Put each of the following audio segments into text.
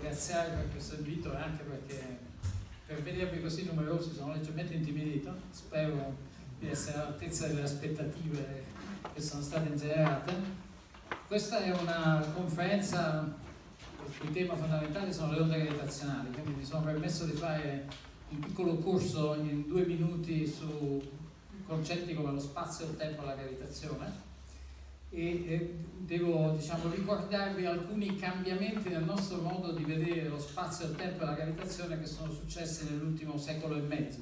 ringraziare per questo invito e anche perché per vedervi così numerosi sono leggermente intimidito. Spero di essere all'altezza delle aspettative che sono state generate. Questa è una conferenza il cui tema fondamentale sono le onde gravitazionali, quindi mi sono permesso di fare un piccolo corso in 2 minuti su concetti come lo spazio, il tempo e la gravitazione. E devo ricordarvi alcuni cambiamenti nel nostro modo di vedere lo spazio, il tempo e la gravitazione che sono successi nell'ultimo secolo e mezzo.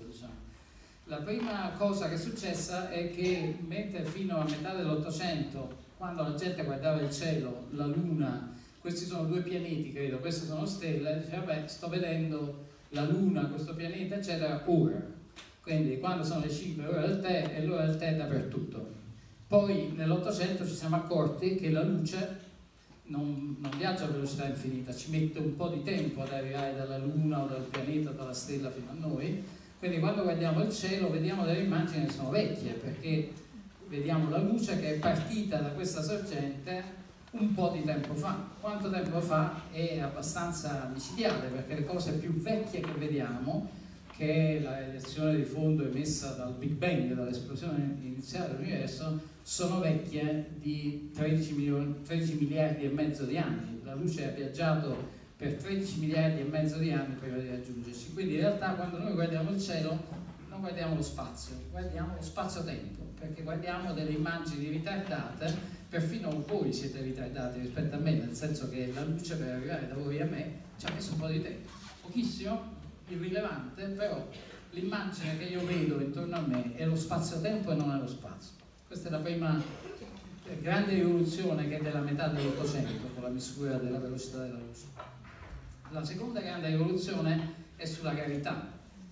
La prima cosa che è successa è che mentre fino a metà dell'Ottocento, quando la gente guardava il cielo, la Luna, questi sono 2 pianeti credo, queste sono stelle, diceva vabbè, sto vedendo la Luna, questo pianeta eccetera ora, quindi quando sono le 5 ora del tè e l'ora del tè è dappertutto. Poi nell'Ottocento ci siamo accorti che la luce non viaggia a velocità infinita, ci mette un po' di tempo ad arrivare dalla Luna o dal pianeta o dalla stella fino a noi, quindi quando guardiamo il cielo vediamo delle immagini che sono vecchie, perché vediamo la luce che è partita da questa sorgente un po' di tempo fa. Quanto tempo fa è abbastanza micidiale, perché le cose più vecchie che vediamo, che è la radiazione di fondo emessa dal Big Bang, dall'esplosione iniziale dell'universo, sono vecchie di 13 miliardi e mezzo di anni. La luce ha viaggiato per 13 miliardi e mezzo di anni prima di raggiungerci. Quindi in realtà quando noi guardiamo il cielo non guardiamo lo spazio, guardiamo lo spazio-tempo, perché guardiamo delle immagini ritardate. Perfino voi siete ritardati rispetto a me, nel senso che la luce per arrivare da voi a me ci ha messo un po' di tempo, pochissimo, irrilevante, però l'immagine che io vedo intorno a me è lo spazio-tempo e non è lo spazio. Questa è la prima grande rivoluzione, che è della metà dell'Ottocento, con la misura della velocità della luce. La seconda grande rivoluzione è sulla gravità.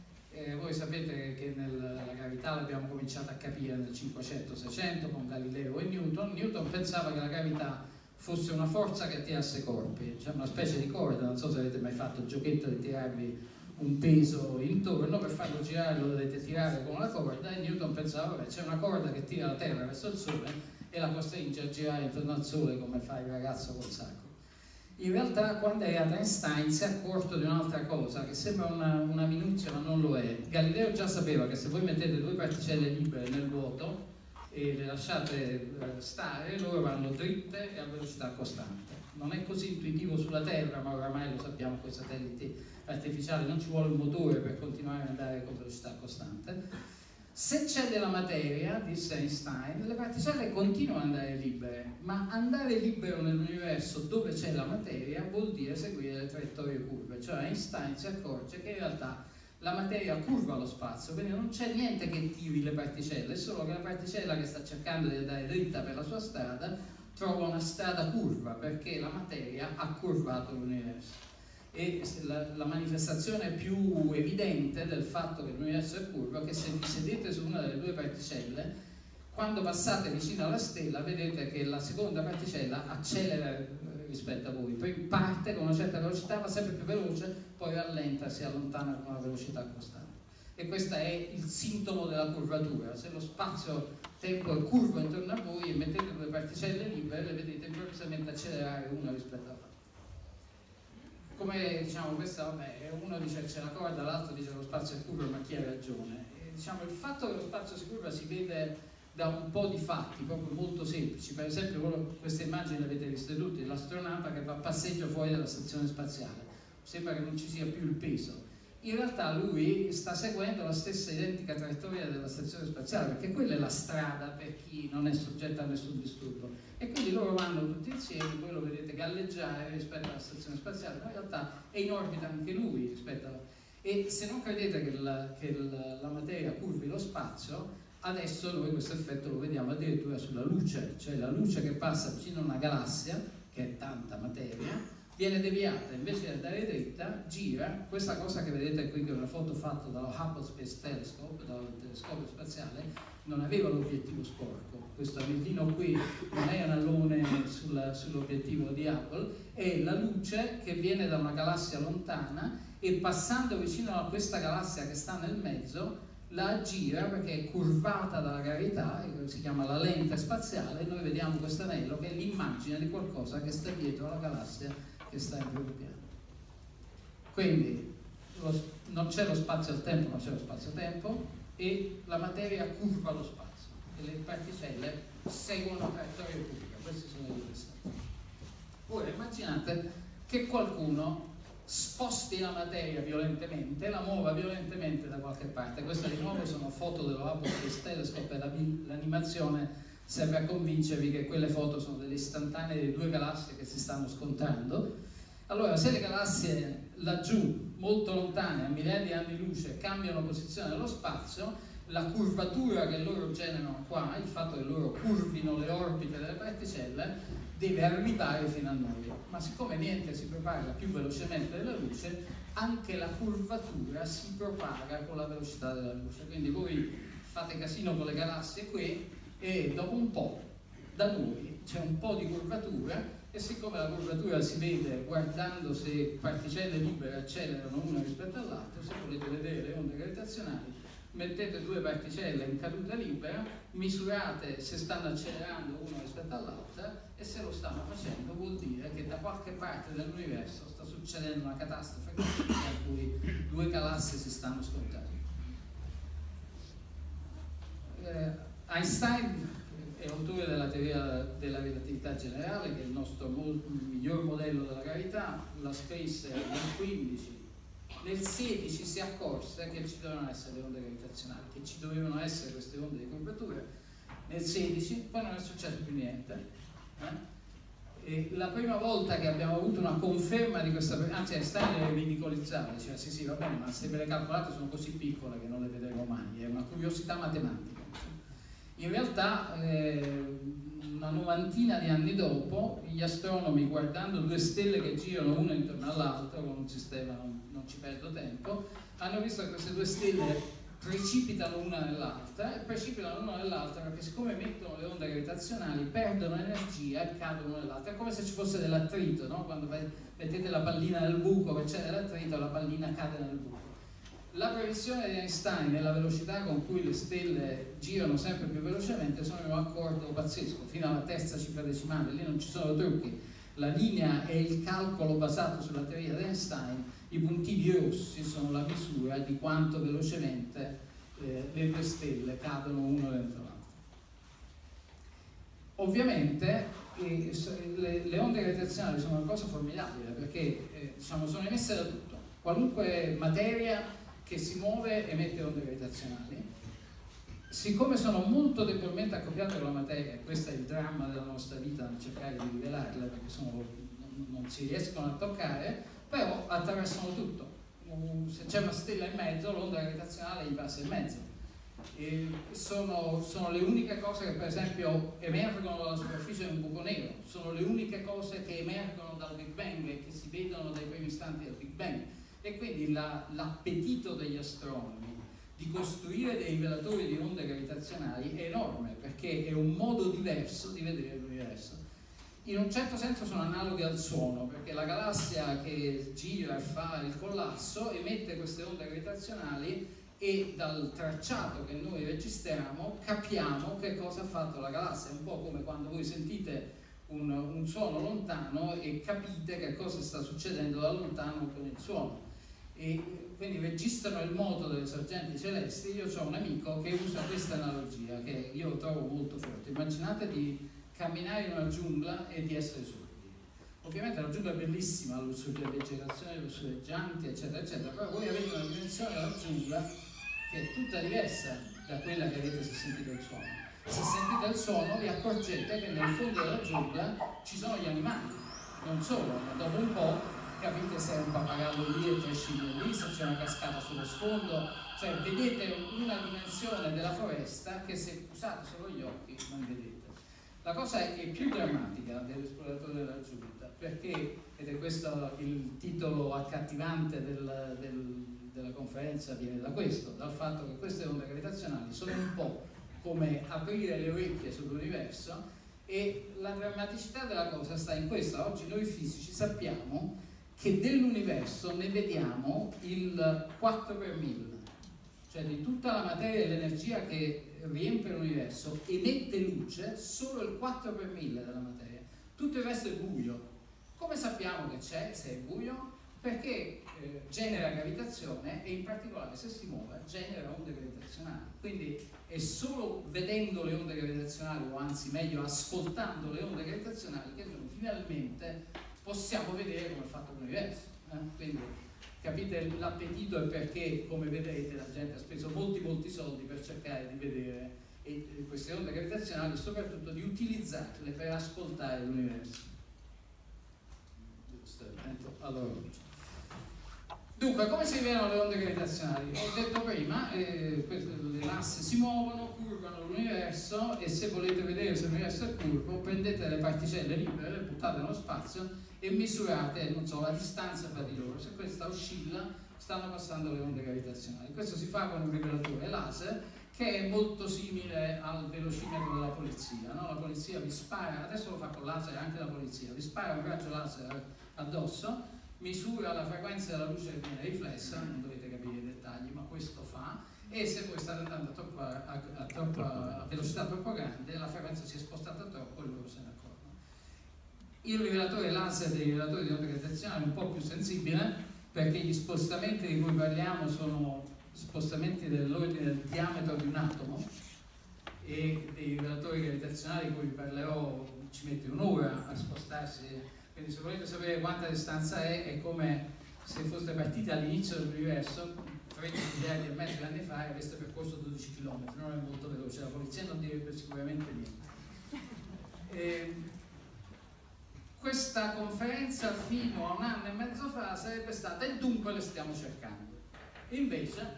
Voi sapete che la gravità l'abbiamo cominciata a capire nel 500-600 con Galileo e Newton. Newton pensava che la gravità fosse una forza che attirasse corpi, cioè una specie di corda. Non so se avete mai fatto il giochetto di tirarvi un peso intorno, per farlo girare lo dovete tirare con una corda, e Newton pensava che c'è una corda che tira la Terra verso il Sole e la costringe a girare intorno al Sole come fa il ragazzo col sacco. In realtà quando è arrivato Einstein si è accorto di un'altra cosa che sembra una minuzia ma non lo è. Galileo già sapeva che se voi mettete 2 particelle libere nel vuoto e le lasciate stare, loro vanno dritte e a velocità costante. Non è così intuitivo sulla Terra, ma oramai lo sappiamo con i satelliti artificiali, non ci vuole un motore per continuare ad andare con velocità costante. Se c'è della materia, disse Einstein, le particelle continuano ad andare libere, ma andare libero nell'universo dove c'è la materia vuol dire seguire le traiettorie curve. Cioè Einstein si accorge che in realtà la materia curva lo spazio, quindi non c'è niente che tiri le particelle, è solo che la particella che sta cercando di andare dritta per la sua strada trova una strada curva, perché la materia ha curvato l'universo. E la manifestazione più evidente del fatto che l'universo è curvo è che se vi sedete su una delle 2 particelle, quando passate vicino alla stella vedete che la seconda particella accelera rispetto a voi, poi parte con una certa velocità, va sempre più veloce, poi rallenta, si allontana con una velocità costante. E questo è il sintomo della curvatura. Se lo spazio-tempo è curvo intorno a voi e mettete 2 particelle libere, le vedete improvvisamente accelerare una rispetto all'altra. Come questa, vabbè, uno dice c'è la corda, l'altro dice lo spazio è curvo, ma chi ha ragione? Il fatto che lo spazio si curva si vede da un po' di fatti proprio molto semplici. Per esempio, queste immagini le avete viste tutti, l'astronauta che fa passeggio fuori dalla stazione spaziale, sembra che non ci sia più il peso. In realtà lui sta seguendo la stessa identica traiettoria della stazione spaziale, perché quella è la strada per chi non è soggetto a nessun disturbo, e quindi loro vanno tutti insieme, voi lo vedete galleggiare rispetto alla stazione spaziale, ma in realtà è in orbita anche lui rispetto a... E se non credete che la materia curvi lo spazio, adesso noi questo effetto lo vediamo addirittura sulla luce, cioè la luce che passa vicino a una galassia, che è tanta materia, viene deviata, invece di andare dritta, gira. Questa cosa che vedete qui, che è una foto fatta dallo Hubble Space Telescope, dal telescopio spaziale, non aveva l'obiettivo sporco. Questo anellino qui non è un allone sull'obiettivo di Hubble, è la luce che viene da una galassia lontana e passando vicino a questa galassia che sta nel mezzo, la gira perché è curvata dalla gravità, si chiama la lente spaziale, e noi vediamo questo anello che è l'immagine di qualcosa che sta dietro alla galassia che sta in primo piano. Quindi non c'è lo spazio al tempo, non c'è lo spazio-tempo, e la materia curva lo spazio e le particelle seguono traiettorie cubiche. Questi sono i due stati. Ora immaginate che qualcuno sposti la materia violentemente, la muova violentemente da qualche parte. Queste di nuovo sono foto dello Hubble Space Telescope, e l'animazione serve a convincervi che quelle foto sono delle istantanee di due galassie che si stanno scontrando. Allora, se le galassie laggiù, molto lontane, a migliaia di anni luce, cambiano posizione nello spazio, la curvatura che loro generano qua, il fatto che loro curvino le orbite delle particelle, deve arrivare fino a noi. Ma siccome niente si propaga più velocemente della luce, anche la curvatura si propaga con la velocità della luce. Quindi voi fate casino con le galassie qui e dopo un po' da noi c'è un po' di curvatura, e siccome la curvatura si vede guardando se particelle libere accelerano una rispetto all'altra, se volete vedere le onde gravitazionali, mettete due particelle in caduta libera, misurate se stanno accelerando una rispetto all'altra, e se lo stanno facendo vuol dire che da qualche parte dell'universo sta succedendo una catastrofe in cui due galassie si stanno scontrando. Einstein è autore della teoria della relatività generale, che è il nostro miglior modello della gravità, la scrisse nel 15. Nel 16 si accorse che ci dovevano essere le onde gravitazionali, che ci dovevano essere queste onde di curvatura. Nel 16 poi non è successo più niente. E la prima volta che abbiamo avuto una conferma di questa, anzi Einstein le ridicolizzava, diceva sì va bene, ma se ve le calcolate sono così piccole che non le vedremo mai, è una curiosità matematica. In realtà una novantina di anni dopo, gli astronomi, guardando due stelle che girano una intorno all'altra con un sistema, non ci perdo tempo, hanno visto che queste due stelle precipitano una nell'altra, e precipitano una nell'altra perché siccome emettono le onde gravitazionali perdono energia e cadono nell'altra. È come se ci fosse dell'attrito, no? Quando mettete la pallina nel buco che c'è dell'attrito, la pallina cade nel buco. La previsione di Einstein e la velocità con cui le stelle girano sempre più velocemente sono in un accordo pazzesco, fino alla terza cifra decimale, lì non ci sono trucchi. La linea è il calcolo basato sulla teoria di Einstein, i puntini rossi sono la misura di quanto velocemente le due stelle cadono uno dentro l'altro. Ovviamente le onde gravitazionali sono una cosa formidabile perché diciamo, sono emesse da tutto. Qualunque materia che si muove emette onde gravitazionali. Siccome sono molto debolmente accoppiate con la materia, questo è il dramma della nostra vita, cercare di rivelarle perché non si riescono a toccare, però attraversano tutto. Se c'è una stella in mezzo, l'onda gravitazionale gli passa in mezzo. E sono le uniche cose che per esempio emergono dalla superficie di un buco nero, sono le uniche cose che emergono dal Big Bang e che si vedono dai primi istanti del Big Bang. E quindi l'appetito degli astronomi di costruire dei rivelatori di onde gravitazionali è enorme, perché è un modo diverso di vedere l'universo. In un certo senso sono analoghe al suono, perché la galassia che gira e fa il collasso emette queste onde gravitazionali e dal tracciato che noi registriamo capiamo che cosa ha fatto la galassia. È un po' come quando voi sentite un suono lontano e capite che cosa sta succedendo da lontano con il suono. E quindi registrano il moto delle sorgenti celesti. Io ho un amico che usa questa analogia che io trovo molto forte. Immaginate di camminare in una giungla e di essere sordi. Ovviamente la giungla è bellissima, sulle vegetazioni lussureggianti eccetera eccetera, però voi avete una dimensione della giungla che è tutta diversa da quella che avete se sentite il suono. Se sentite il suono vi accorgete che nel fondo della giungla ci sono gli animali, non solo, ma dopo un po' capite se è un pappagallo lì e tre scimmie lì, se c'è una cascata sullo sfondo, cioè vedete una dimensione della foresta che se usate solo gli occhi non vedete. La cosa è più drammatica dell'esploratore della giungla, perché, ed è questo il titolo accattivante della conferenza, viene da questo, dal fatto che queste onde gravitazionali sono un po' come aprire le orecchie sull'universo, e la drammaticità della cosa sta in questo. Oggi noi fisici sappiamo che dell'universo ne vediamo il 4 per 1000, cioè di tutta la materia e l'energia che riempie l'universo emette luce solo il 4 per 1000 della materia, tutto il resto è buio. Come sappiamo che c'è se è buio? perché genera gravitazione e in particolare se si muove genera onde gravitazionali. Quindi è solo vedendo le onde gravitazionali, o anzi meglio ascoltando le onde gravitazionali, che noi finalmente possiamo vedere come è fatto l'universo. Quindi capite l'appetito e perché, come vedete, la gente ha speso molti soldi per cercare di vedere queste onde gravitazionali e soprattutto di utilizzarle per ascoltare l'universo. Allora, dunque, come si vedono le onde gravitazionali? Ho detto prima, le masse si muovono, curvano l'universo, e se volete vedere se l'universo è curvo, prendete le particelle libere, le buttate nello spazio e misurate, non so, la distanza fra di loro. Se questa oscilla, stanno passando le onde gravitazionali. Questo si fa con un rivelatore laser, che è molto simile al velocimetro della polizia, no? La polizia vi spara, adesso lo fa con laser anche la polizia, vi spara un raggio laser addosso, misura la frequenza della luce che viene riflessa, non dovete capire i dettagli, ma questo fa, e se voi state andando a velocità troppo grande, la frequenza si è spostata troppo e loro se ne accorgono. Il rivelatore laser dei rivelatori di onde gravitazionali è un po' più sensibile, perché gli spostamenti di cui parliamo sono spostamenti dell'ordine del diametro di un atomo, e dei rivelatori gravitazionali di cui vi parlerò ci mette un'ora a spostarsi. Quindi se volete sapere quanta distanza è come se foste partiti all'inizio dell'universo 30 miliardi e mezzo di anni fa e aveste percorso 12 km, non è molto veloce, la polizia non direbbe sicuramente niente. Questa conferenza fino a un anno e mezzo fa sarebbe stata "e dunque le stiamo cercando". Invece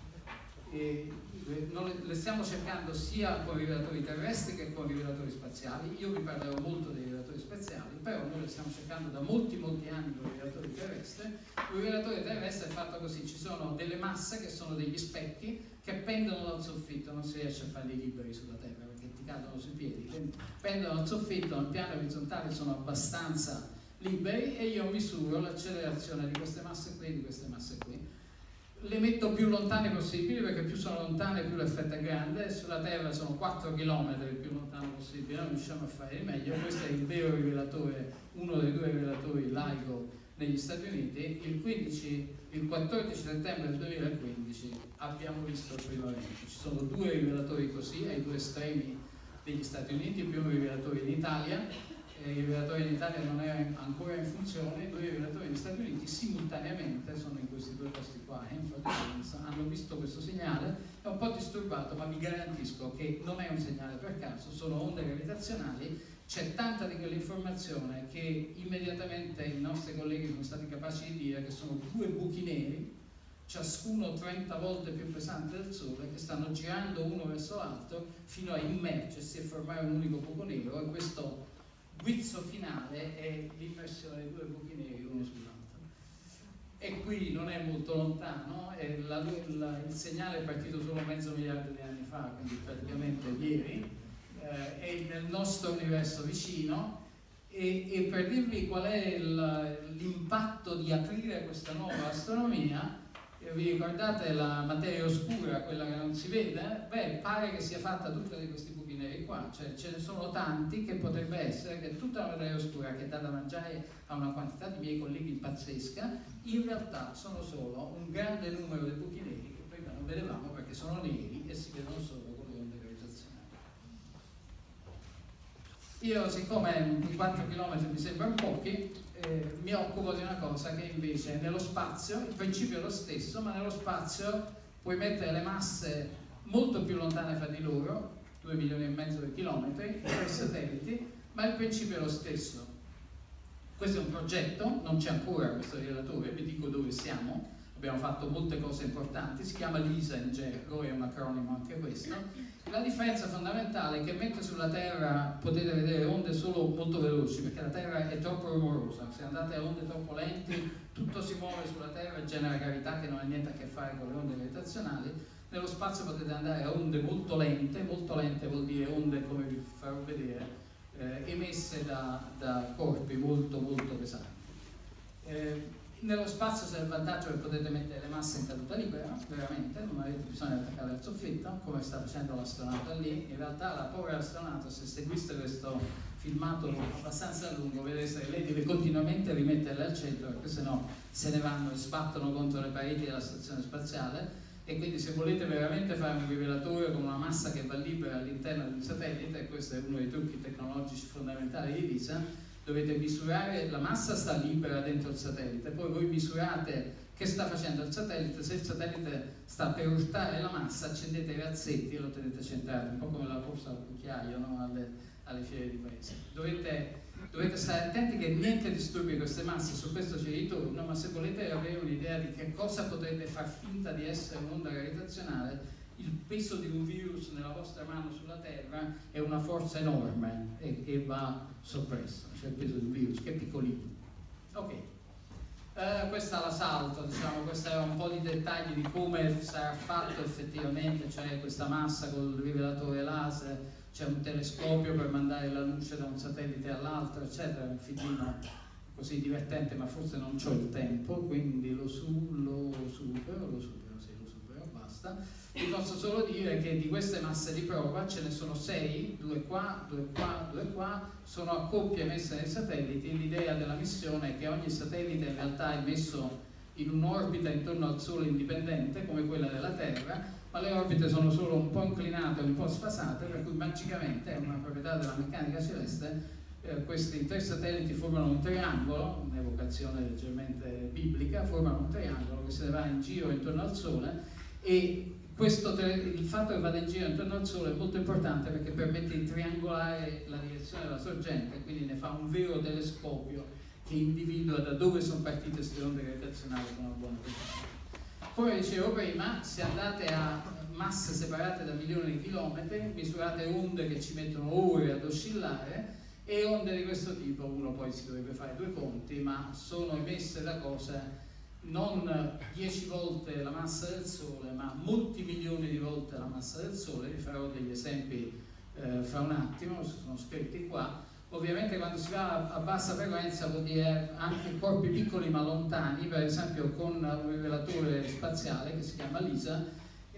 le stiamo cercando sia con rivelatori terrestri che con rivelatori spaziali. Io vi parlerò molto dei rivelatori spaziali, però noi le stiamo cercando da molti anni con i rivelatori terrestri. Un rivelatore terrestre è fatto così: ci sono delle masse che sono degli specchi che pendono dal soffitto, non si riesce a farli liberi sulla Terra perché ti cadono sui piedi, quindi pendono dal soffitto, nel piano orizzontale sono abbastanza liberi, e io misuro l'accelerazione di queste masse qui e di queste masse qui. Le metto più lontane possibili, perché più sono lontane più l'effetto è grande. Sulla Terra sono 4 km il più lontano possibile, non riusciamo a fare di meglio. Questo è il vero rivelatore, uno dei due rivelatori LIGO negli Stati Uniti. Il 14 settembre del 2015 abbiamo visto il primo evento. Ci sono due rivelatori così ai due estremi degli Stati Uniti, più un rivelatore in Italia. Il rivelatore in Italia non è ancora in funzione. Due rivelatori negli Stati Uniti simultaneamente sono in questi due posti qua, hanno visto questo segnale. È un po' disturbato, ma vi garantisco che non è un segnale per caso, sono onde gravitazionali. C'è tanta di quell'informazione che immediatamente i nostri colleghi sono stati capaci di dire che sono due buchi neri, ciascuno 30 volte più pesante del Sole, che stanno girando uno verso l'altro fino a immergersi e formare un unico buco nero, e questo guizzo finale è l'immersione di due buchi neri uno sull'altro. E qui non è molto lontano, il segnale è partito solo mezzo miliardo di anni fa, quindi praticamente ieri, è nel nostro universo vicino, e per dirvi qual è l'impatto di aprire questa nuova astronomia, vi ricordate la materia oscura, quella che non si vede? Beh, pare che sia fatta tutta di questi buchi neri qua, cioè ce ne sono tanti che potrebbe essere che tutta la materia oscura, che dà da mangiare a una quantità di miei colleghi pazzesca, in realtà sono solo un grande numero di buchi neri che prima non vedevamo perché sono neri e si vedono solo con le onde gravitazionali. Io, siccome i 4 km mi sembrano pochi, mi occupo di una cosa che invece nello spazio, il principio è lo stesso, ma nello spazio puoi mettere le masse molto più lontane fra di loro, 2,5 milioni di chilometri, per satelliti, ma il principio è lo stesso. Questo è un progetto, non c'è ancora questo rivelatore, vi dico dove siamo, abbiamo fatto molte cose importanti, si chiama LISA in gergo, è un acronimo anche questo. La differenza fondamentale è che mentre sulla Terra potete vedere onde solo molto veloci, perché la Terra è troppo rumorosa, se andate a onde troppo lenti tutto si muove sulla Terra e genera gravità che non ha niente a che fare con le onde gravitazionali. Nello spazio potete andare a onde molto lente vuol dire onde, come vi farò vedere, emesse da corpi molto pesanti. Nello spazio c'è il vantaggio che potete mettere le masse in caduta libera, veramente, non avete bisogno di attaccare al soffitto, come sta facendo l'astronauta lì. In realtà la povera astronauta, se seguiste questo filmato abbastanza a lungo, vedete, lei deve continuamente rimetterle al centro perché sennò se ne vanno e sbattono contro le pareti della stazione spaziale. E quindi se volete veramente fare un rivelatore con una massa che va libera all'interno di un satellite, e questo è uno dei trucchi tecnologici fondamentali di LISA, dovete misurare, la massa sta libera dentro il satellite, poi voi misurate che sta facendo il satellite, se il satellite sta per urtare la massa accendete i razzetti e lo tenete centrato, un po' come la corsa al cucchiaio, no? alle fiere di paese. Dovete stare attenti che niente disturbi queste masse, su questo ci ritorno, ma se volete avere un'idea di che cosa potrebbe far finta di essere un'onda gravitazionale, il peso di un virus nella vostra mano sulla Terra è una forza enorme e va soppresso, cioè il peso di un virus che è piccolino. Ok, questa la salto, diciamo, questo è un po' di dettagli di come sarà fatto effettivamente, cioè questa massa col rivelatore laser, c'è un telescopio per mandare la luce da un satellite all'altro, eccetera, è un filmino così divertente, ma forse non c'ho il tempo, quindi lo supero, basta. Vi posso solo dire che di queste masse di prova ce ne sono 6, 2 qua, 2 qua, 2 qua, sono a coppie messe nei satelliti. L'idea della missione è che ogni satellite in realtà è messo in un'orbita intorno al Sole indipendente, come quella della Terra, ma le orbite sono solo un po' inclinate, un po' sfasate, per cui magicamente, è una proprietà della meccanica celeste, questi 3 satelliti formano un triangolo, un'evocazione leggermente biblica, formano un triangolo che se ne va in giro intorno al Sole, e il fatto che vada in giro intorno al Sole è molto importante perché permette di triangolare la direzione della sorgente, quindi ne fa un vero telescopio che individua da dove sono partite queste onde gravitazionali con una buona precisione. Come dicevo prima, se andate a masse separate da milioni di chilometri, misurate onde che ci mettono ore ad oscillare, e onde di questo tipo, uno poi si dovrebbe fare 2 conti, ma sono emesse da cose non 10 volte la massa del Sole, ma molti milioni di volte la massa del Sole. Vi farò degli esempi fra un attimo, sono scritti qua. Ovviamente quando si va a bassa frequenza vuol dire anche corpi piccoli ma lontani, per esempio con un rivelatore spaziale che si chiama LISA,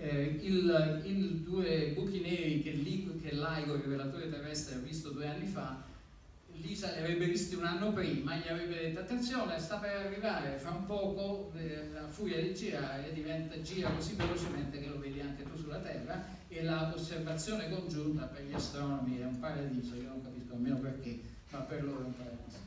i 2 buchi neri che l'AIGO, il rivelatore terrestre, ha visto 2 anni fa, LISA li avrebbe visti un anno prima, gli avrebbe detto attenzione, sta per arrivare, fra un poco, a furia di girare, gira così velocemente che lo vedi anche tu sulla Terra, e l'osservazione congiunta per gli astronomi è un paradiso, io non capisco nemmeno perché, ma per loro è un paradiso.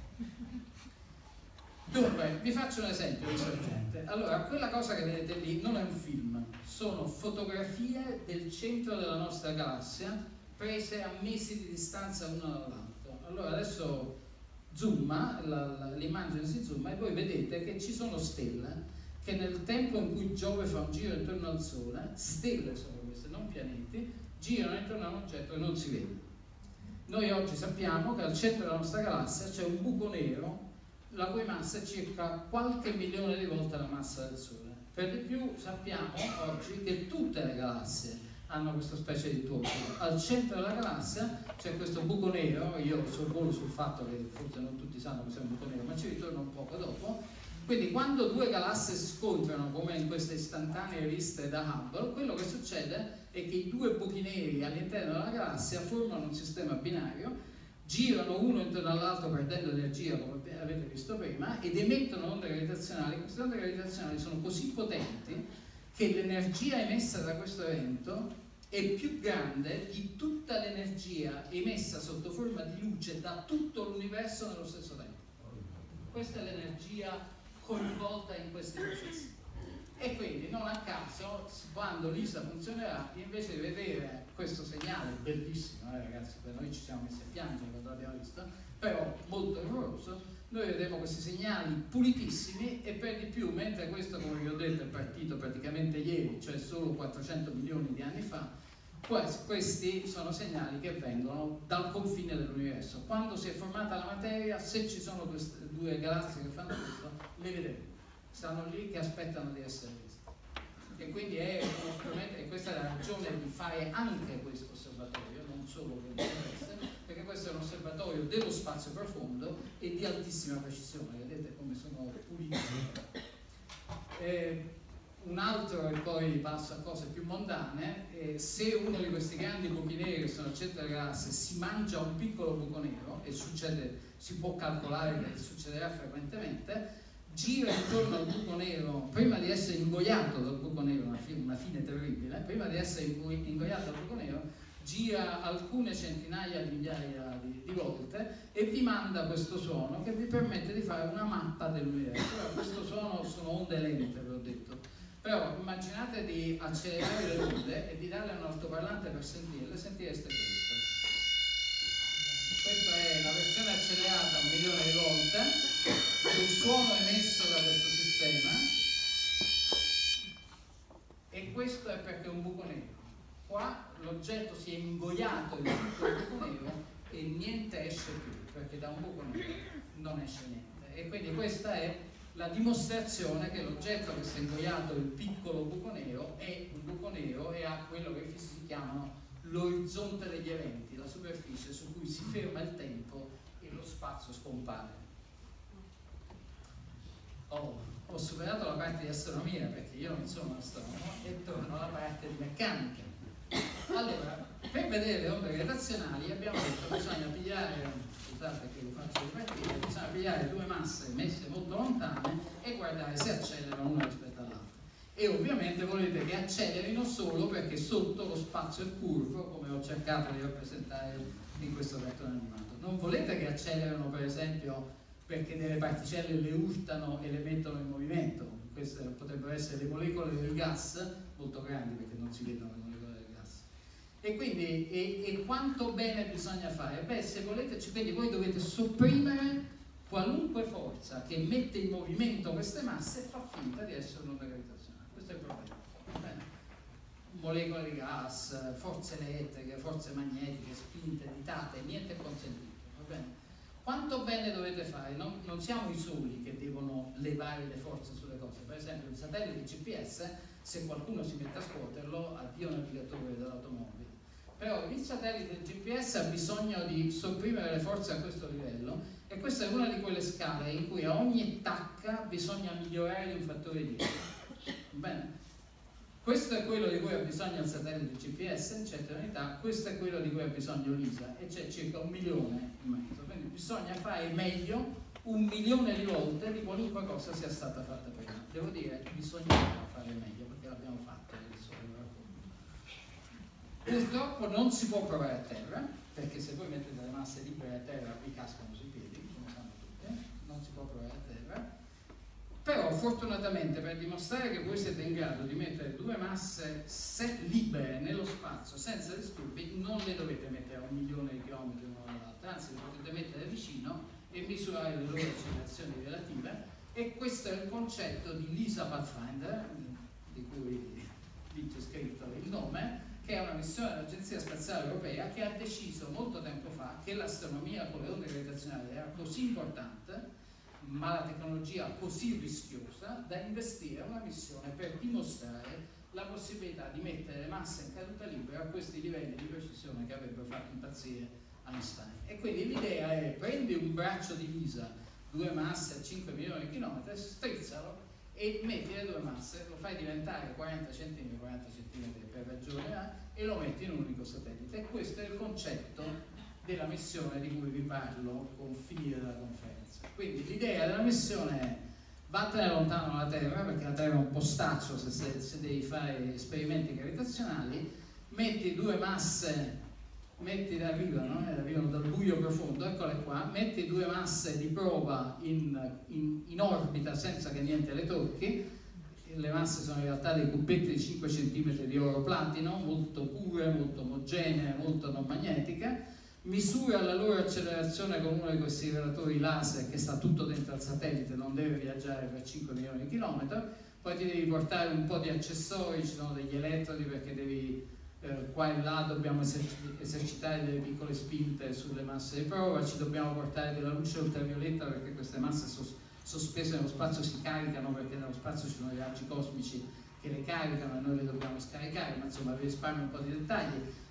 Dunque, vi faccio un esempio di sorgente. Allora, quella cosa che vedete lì non è un film, sono fotografie del centro della nostra galassia prese a mesi di distanza una dall'altra. Allora adesso zooma, l'immagine si zooma e voi vedete che ci sono stelle che nel tempo in cui Giove fa un giro intorno al Sole, stelle sono queste, non pianeti, girano intorno a un oggetto che non si vede. Noi oggi sappiamo che al centro della nostra galassia c'è un buco nero la cui massa è circa qualche milione di volte la massa del Sole. Per di più sappiamo oggi che tutte le galassie hanno questa specie di tuono. Al centro della galassia c'è questo buco nero, io sorvolo sul fatto che forse non tutti sanno che sia un buco nero, ma ci ritorno un poco dopo. Quindi quando 2 galassie si scontrano, come in queste istantanee viste da Hubble, quello che succede è che i 2 buchi neri all'interno della galassia formano un sistema binario, girano uno intorno all'altro perdendo energia, come avete visto prima, ed emettono onde gravitazionali. Queste onde gravitazionali sono così potenti che l'energia emessa da questo evento è più grande di tutta l'energia emessa sotto forma di luce da tutto l'universo nello stesso tempo. Questa è l'energia coinvolta in questi processi. E quindi non a caso, quando LISA funzionerà, invece di vedere questo segnale bellissimo, ragazzi, per noi ci siamo messi a piangere quando l'abbiamo visto, però molto erroroso, noi vedremo questi segnali pulitissimi, e per di più, mentre questo, come vi ho detto, è partito praticamente ieri, cioè solo 400 milioni di anni fa, questi sono segnali che vengono dal confine dell'universo. Quando si è formata la materia, se ci sono queste 2 galassie che fanno questo, le vedremo. Stanno lì che aspettano di essere viste. E quindi è uno strumento, e questa è la ragione di fare anche questo osservatorio, non solo quello terrestre, perché questo è un osservatorio dello spazio profondo e di altissima precisione. Vedete come sono puliti. Un altro, e poi passo a cose più mondane, se uno di questi grandi buchi neri che sono al centro della galassia si mangia un piccolo buco nero, e succede, si può calcolare che succederà frequentemente, gira intorno al buco nero, prima di essere ingoiato dal buco nero, una fine terribile, prima di essere ingoiato dal buco nero, gira alcune centinaia di migliaia di volte e vi manda questo suono che vi permette di fare una mappa dell'universo. Questo suono sono onde lente, ve l'ho detto, però immaginate di accelerare le onde e di darle a un altoparlante per sentirle, sentireste questo. Questa è la versione accelerata 1 milione di volte del suono emesso da questo sistema, e questo è perché è un buco nero. Qua l'oggetto si è ingoiato in tutto il buco nero e niente esce più, perché da un buco nero non esce niente. E quindi questa è la dimostrazione che l'oggetto che si è ingoiato, il piccolo buco nero, è un buco nero e ha quello che i fisici chiamano l'orizzonte degli eventi, la superficie su cui si ferma il tempo e lo spazio scompare. Ho superato la parte di astronomia perché io non sono un astronomo e torno alla parte di meccanica. Allora, per vedere le onde gravitazionali abbiamo detto che bisogna pigliare, scusate che lo faccio ripartire, bisogna pigliare due masse messe molto lontane e guardare se accelerano una rispetto all'altra. E ovviamente volete che accelerino solo perché sotto lo spazio è curvo, come ho cercato di rappresentare in questo cartone animato. Non volete che accelerino, per esempio, perché delle particelle le urtano e le mettono in movimento. Queste potrebbero essere le molecole del gas, molto grandi perché non si vedono le molecole del gas. E quindi, e quanto bene bisogna fare? Beh, se volete, quindi voi dovete sopprimere qualunque forza che mette in movimento queste masse e fa finta di essere un'onda gravitazionale. Questo è il problema. Bene. Molecole di gas, forze elettriche, forze magnetiche, spinte, ditate, niente è consentito. Va bene? Quanto bene dovete fare? Non siamo i soli che devono levare le forze sulle cose. Per esempio il satellite GPS, se qualcuno si mette a scuoterlo, addio navigatore dell'automobile. Però il satellite GPS ha bisogno di sopprimere le forze a questo livello, e questa è una di quelle scale in cui a ogni tacca bisogna migliorare di un fattore 10. Bene? Questo è quello di cui ha bisogno il satellite GPS in certe unità, questo è quello di cui ha bisogno l'ISA, e c'è circa 1 milione in mezzo. Quindi bisogna fare meglio 1 milione di volte di qualunque cosa sia stata fatta prima. Devo dire, bisognava fare meglio perché l'abbiamo fatto. Purtroppo non si può provare a terra, perché se voi mettete le masse libere a terra vi cascano sui piedi, come sanno tutti, non si può provare a terra. Però fortunatamente, per dimostrare che voi siete in grado di mettere due masse libere nello spazio senza disturbi, non le dovete mettere a 1 milione di chilometri l'una dall'altra, anzi le potete mettere vicino e misurare le loro accelerazioni relative, e questo è il concetto di LISA Pathfinder, di cui lì c'è scritto il nome, che è una missione dell'Agenzia Spaziale Europea che ha deciso molto tempo fa che l'astronomia con le onde gravitazionali era così importante, ma la tecnologia così rischiosa, da investire una missione per dimostrare la possibilità di mettere le masse in caduta libera a questi livelli di precisione che avrebbero fatto impazzire Einstein. E quindi l'idea è: prendi un braccio di LISA, due masse a 5 milioni di chilometri, strizzalo e metti le due masse, lo fai diventare 40 cm per ragione A e lo metti in un unico satellite. E questo è il concetto della missione di cui vi parlo con fine della conferenza. Quindi l'idea della missione è: vattene lontano dalla Terra, perché la Terra è un postaccio se devi fare esperimenti gravitazionali, metti due masse, arrivano dal buio profondo, eccole qua, metti due masse di prova in orbita senza che niente le tocchi. Le masse sono in realtà dei cubetti di 5 cm di oro platino, molto pure, molto omogenee, molto non magnetiche. Misura la loro accelerazione con uno di questi rivelatori laser che sta tutto dentro al satellite, non deve viaggiare per 5 milioni di chilometri. Poi ti devi portare un po' di accessori, ci sono degli elettrodi perché devi qua e là dobbiamo esercitare delle piccole spinte sulle masse di prova, ci dobbiamo portare della luce ultravioletta perché queste masse sospese nello spazio si caricano, perché nello spazio ci sono i raggi cosmici che le caricano e noi le dobbiamo scaricare, ma insomma vi risparmio un po' di dettagli.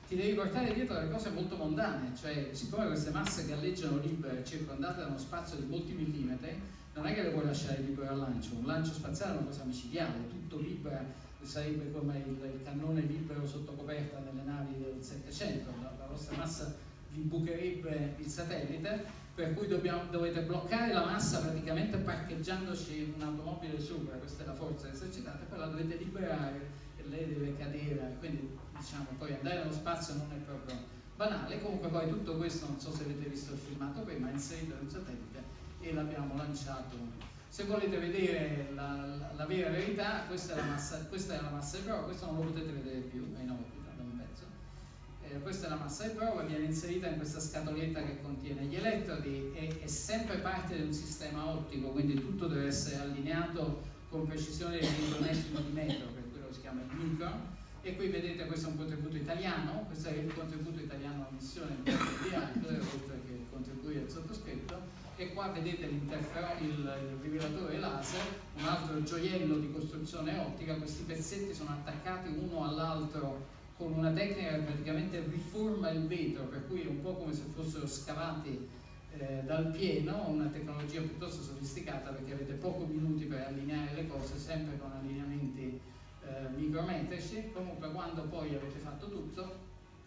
ti devi portare dietro delle cose molto mondane, cioè siccome queste masse galleggiano libere, circondate da uno spazio di molti millimetri, non è che le puoi lasciare libere al lancio. Un lancio spaziale è una cosa micidiale, tutto vibra, sarebbe come il cannone libero sotto coperta nelle navi del Settecento, la vostra massa vi bucherebbe il satellite, per cui dovete bloccare la massa praticamente parcheggiandoci un'automobile sopra, questa è la forza esercitata, poi la dovete liberare e lei deve cadere, quindi diciamo poi andare nello spazio non è proprio banale. Comunque poi tutto questo, non so se avete visto il filmato prima, è inserito in un satellite e l'abbiamo lanciato. Se volete vedere la vera verità, questa è la massa di prova, questo non lo potete vedere più, è in orbita da un pezzo. Questa è la massa di prova, viene inserita in questa scatoletta che contiene gli elettrodi e è sempre parte di un sistema ottico, quindi tutto deve essere allineato con precisione di milionesimo di metro, per quello si chiama il micron. E qui vedete, questo è un contributo italiano, questo è il contributo italiano alla missione di hardware, oltre che contribuire al sottoscritto, e qua vedete il rivelatore laser, un altro gioiello di costruzione ottica. Questi pezzetti sono attaccati uno all'altro con una tecnica che praticamente riforma il vetro, per cui è un po' come se fossero scavati dal pieno, una tecnologia piuttosto sofisticata, perché avete pochi minuti per allineare le cose, sempre con allineamenti micrometrici. Comunque quando poi avete fatto tutto,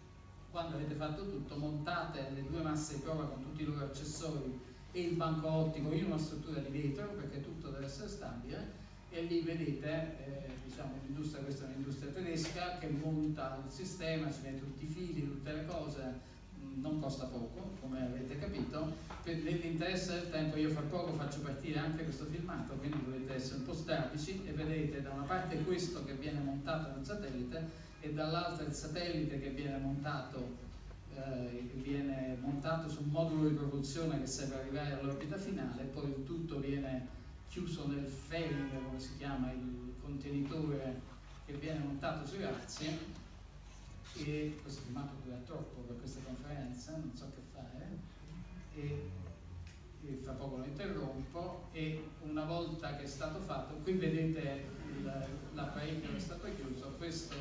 montate le due masse di prova con tutti i loro accessori e il banco ottico in una struttura di vetro, perché tutto deve essere stabile, e lì vedete diciamo l'industria, questa è un'industria tedesca che monta il sistema, ci mette tutti i fili, tutte le cose, non costa poco, come avete capito. Nell'interesse del tempo io fra poco faccio partire anche questo filmato, quindi dovete essere un po' strabici, e vedete da una parte questo che viene montato nel satellite e dall'altra il satellite che viene montato su un modulo di propulsione che serve ad arrivare all'orbita finale, poi il tutto viene chiuso nel fairing, come si chiama, il contenitore che viene montato sui razzi. E questo filmato dura troppo per questa conferenza, non so che fare, e fra poco lo interrompo. E una volta che è stato fatto, qui vedete l'apparecchio che è stato chiuso, questo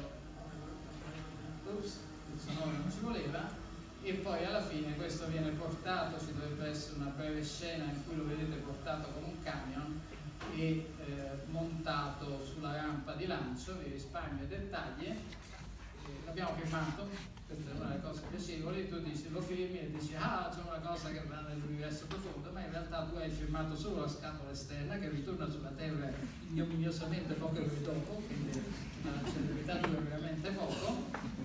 non ci voleva, e poi alla fine questo viene portato, ci dovrebbe essere una breve scena in cui lo vedete portato con un camion e montato sulla rampa di lancio. Vi risparmio i dettagli. L'abbiamo firmato, questa è una delle cose piacevoli. Tu dici, lo firmi e dici c'è una cosa che va nell'universo profondo, ma in realtà tu hai firmato solo la scatola esterna che ritorna sulla Terra ignominiosamente poche ore dopo, quindi la celebrità dura veramente poco.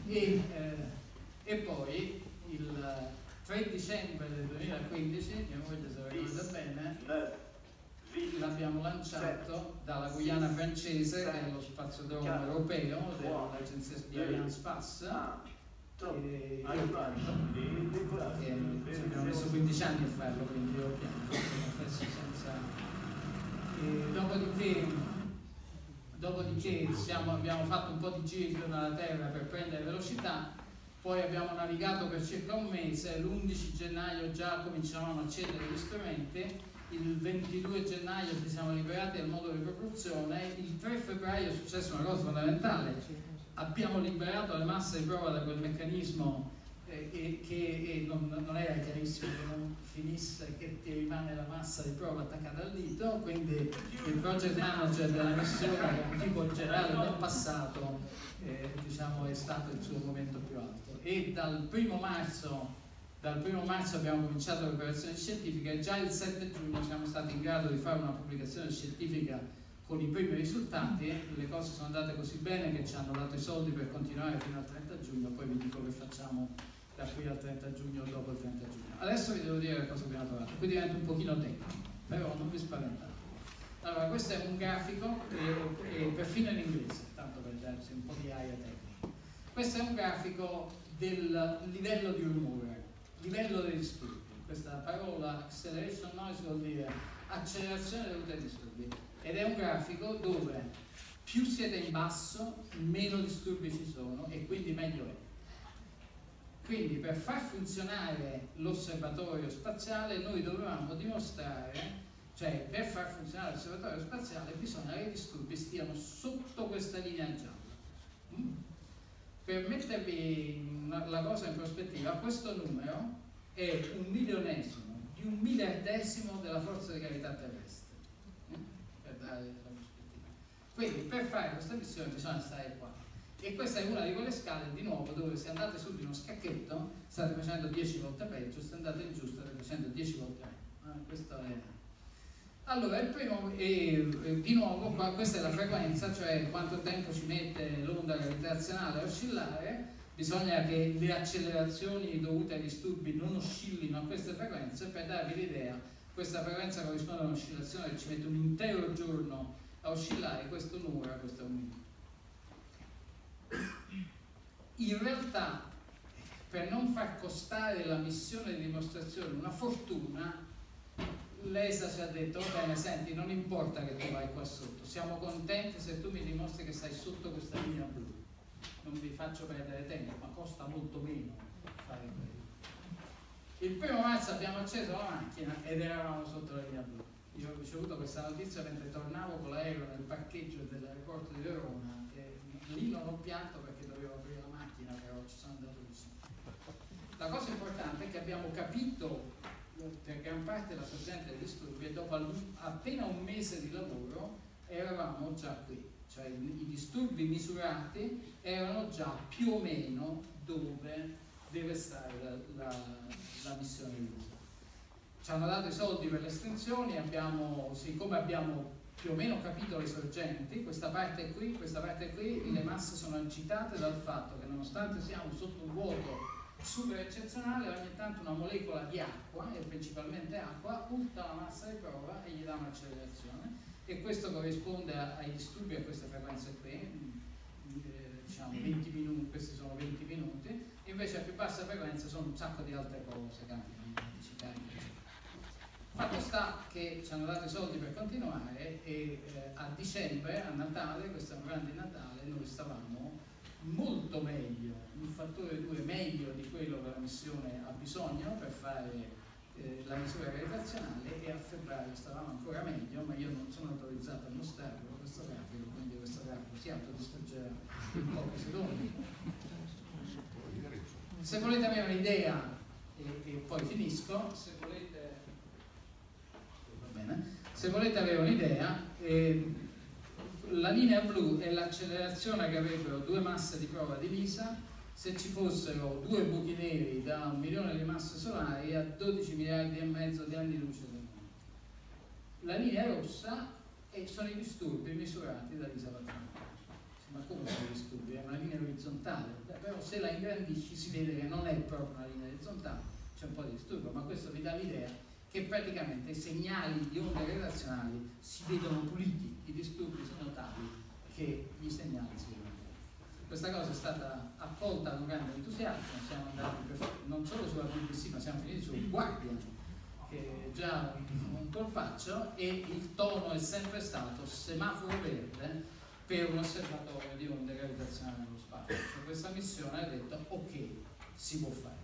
E poi il 3 dicembre del 2015, mia moglie se lo ricorda bene, l'abbiamo lanciato dalla Guyana francese, che è lo spaziodromo europeo dell'agenzia Ariane Space, e io pianto, ci abbiamo messo 15 anni a farlo, quindi io pianto, dopodiché abbiamo fatto un po' di giri intorno alla Terra per prendere velocità. Poi abbiamo navigato per circa un mese, l'11 gennaio già cominciavamo a accendere gli strumenti, il 22 gennaio ci siamo liberati dal modulo di propulsione, il 3 febbraio è successa una cosa fondamentale, abbiamo liberato le masse di prova da quel meccanismo che non era chiarissimo che non finisse, che ti rimane la massa di prova attaccata al dito, quindi il project manager della missione, che è un tipo in generale del passato, diciamo è stato il suo momento più alto. E dal primo marzo abbiamo cominciato l'operazione scientifica e già il 7 giugno siamo stati in grado di fare una pubblicazione scientifica con i primi risultati. Le cose sono andate così bene che ci hanno dato i soldi per continuare fino al 30 giugno, poi vi dico che facciamo da qui al 30 giugno o dopo il 30 giugno. Adesso vi devo dire cosa abbiamo trovato, qui diventa un pochino tecnico, però non vi spaventate. Allora, questo è un grafico, perfino in inglese, tanto per darci un po' di aria tecnica. Questo è un grafico del livello di rumore, livello dei disturbi. Questa parola acceleration noise vuol dire accelerazione dovuta ai disturbi, ed è un grafico dove più siete in basso, meno disturbi ci sono e quindi meglio è. Quindi per far funzionare l'osservatorio spaziale noi dovevamo dimostrare, cioè per far funzionare l'osservatorio spaziale bisogna che i disturbi stiano sotto questa linea gialla. Per mettervi la cosa in prospettiva, questo numero è 1/1000.000 di 1/1000.000 della forza di gravità terrestre, per dare la prospettiva. Quindi per fare questa missione bisogna stare qua. E questa è una di quelle scale, di nuovo, dove se andate su di uno scacchetto state facendo 10 volte peggio, se andate in giù state facendo 10 volte meglio. Questo è... Allora, il primo, di nuovo, qua, questa è la frequenza, cioè quanto tempo ci mette l'onda gravitazionale a oscillare. Bisogna che le accelerazioni dovute ai disturbi non oscillino a queste frequenze. Per darvi l'idea, questa frequenza corrisponde a un'oscillazione che ci mette un intero giorno a oscillare, questo un'ora, questo è un minuto. In realtà, per non far costare la missione di dimostrazione una fortuna, l'ESA ci ha detto: va bene, senti, non importa che tu vai qua sotto, siamo contenti se tu mi dimostri che stai sotto questa linea blu, non vi faccio perdere tempo, ma costa molto meno fare quello. Il 1° marzo abbiamo acceso la macchina ed eravamo sotto la linea blu. Io ho ricevuto questa notizia mentre tornavo con l'aereo nel parcheggio dell'aeroporto di Verona e lì non ho pianto perché dovevo aprire la macchina, però ci sono andato vicino. La cosa importante è che abbiamo capito per gran parte la sorgente dei disturbi e dopo appena un mese di lavoro eravamo già qui, cioè i disturbi misurati erano già più o meno dove deve stare la missione di uso. Ci hanno dato i soldi per le estensioni, siccome abbiamo più o meno capito le sorgenti, questa parte qui, le masse sono agitate dal fatto che nonostante siamo sotto un vuoto super eccezionale, ogni tanto una molecola di acqua, e principalmente acqua, urta la massa di prova e gli dà un'accelerazione, e questo corrisponde ai disturbi a queste frequenze qui, diciamo 20 minuti, questi sono 20 minuti, invece a più bassa frequenza sono un sacco di altre cose, cambiano, Fatto sta che ci hanno dato i soldi per continuare e a dicembre, a Natale, questo è un grande Natale, noi stavamo molto meglio, un fattore 2 meglio di quello che la missione ha bisogno per fare la misura gravitazionale, e a febbraio stavamo ancora meglio, ma io non sono autorizzato a mostrarlo questo grafico, quindi questo grafico si autodistruggerà in pochi secondi. Se volete avere un'idea, e poi finisco, se volete avere un'idea, la linea blu è l'accelerazione che avrebbero due masse di prova divisa se ci fossero due buchi neri da 1 milione di masse solari a 12 miliardi e mezzo di anni luce del mondo. La linea rossa sono i disturbi misurati da Lisa Vatranco. Ma come sono i disturbi? È una linea orizzontale, però se la ingrandisci si vede che non è proprio una linea orizzontale, c'è un po' di disturbo, ma questo vi dà l'idea che praticamente i segnali di onde gravitazionali si vedono puliti, i disturbi sono tali che i segnali si vedono puliti. Questa cosa è stata accolta con grande entusiasmo, siamo andati non solo sulla BBC, ma siamo finiti sul Guardian, che è già un colpaccio, e il tono è sempre stato semaforo verde per un osservatorio di onde gravitazionali nello spazio. Cioè, questa missione ha detto ok, si può fare.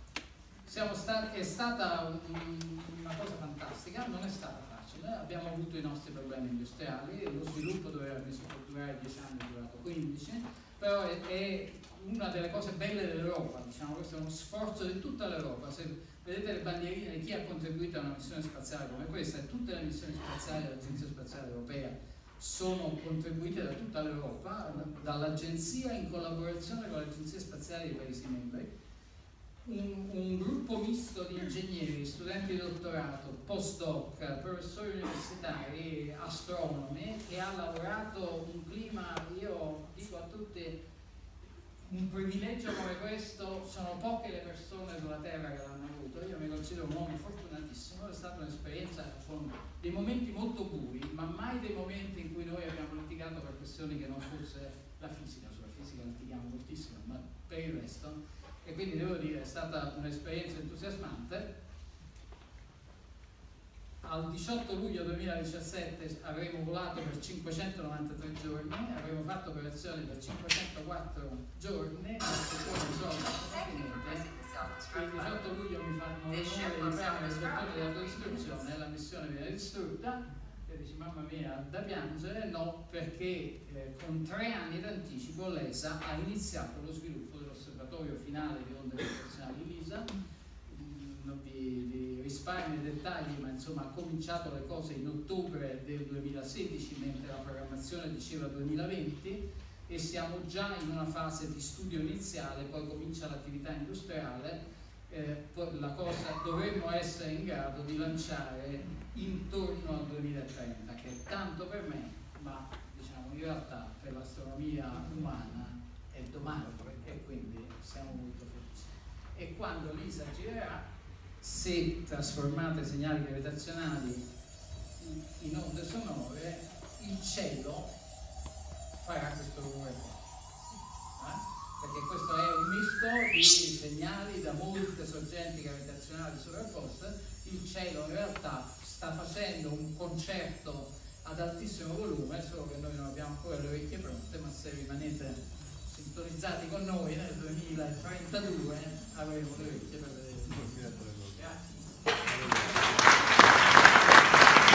È stata una cosa fantastica, non è stata facile, abbiamo avuto i nostri problemi industriali, lo sviluppo doveva durare 10 anni, è durato 15, però è una delle cose belle dell'Europa, diciamo, questo è uno sforzo di tutta l'Europa. Se vedete le bandierine di chi ha contribuito a una missione spaziale come questa, e tutte le missioni spaziali dell'Agenzia Spaziale Europea sono contribuite da tutta l'Europa, dall'agenzia in collaborazione con le agenzie spaziali dei paesi membri. Un gruppo misto di ingegneri, studenti di dottorato, postdoc, professori universitari, astronomi, che ha lavorato un clima, io dico a tutti, un privilegio come questo, sono poche le persone sulla Terra che l'hanno avuto, io mi considero un uomo fortunatissimo, è stata un'esperienza con dei momenti molto bui, ma mai dei momenti in cui noi abbiamo litigato per questioni che non fosse la fisica. Sulla fisica litighiamo moltissimo, ma per il resto. E quindi devo dire, è stata un'esperienza entusiasmante. Al 18 luglio 2017 avremo volato per 593 giorni, avremo fatto operazioni per 504 giorni, queste giorni sono finite. Il 18 luglio mi fanno l'onore di premere il bottone di autodistruzione e la missione viene distrutta. E dici, mamma mia, da piangere? No, perché con 3 anni d'anticipo l'ESA ha iniziato lo sviluppo dell'osservatorio finale di onde gravitazionali LISA. Non vi risparmio i dettagli, ma insomma ha cominciato le cose in ottobre del 2016, mentre la programmazione diceva 2020, e siamo già in una fase di studio iniziale, poi comincia l'attività industriale. La cosa, dovremmo essere in grado di lanciare intorno al 2030, che è tanto per me, ma diciamo in realtà per l'astronomia umana è domani, e quindi siamo molto felici. E quando l'ISA girerà, se trasformate segnali gravitazionali in onde sonore, il cielo farà questo rumore. Perché questo è un misto di segnali da molte sorgenti gravitazionali sovrapposte. Il cielo in realtà sta facendo un concerto ad altissimo volume, solo che noi non abbiamo ancora le orecchie pronte, ma se rimanete sintonizzati con noi nel 2032 avremo le orecchie per vedere. Grazie.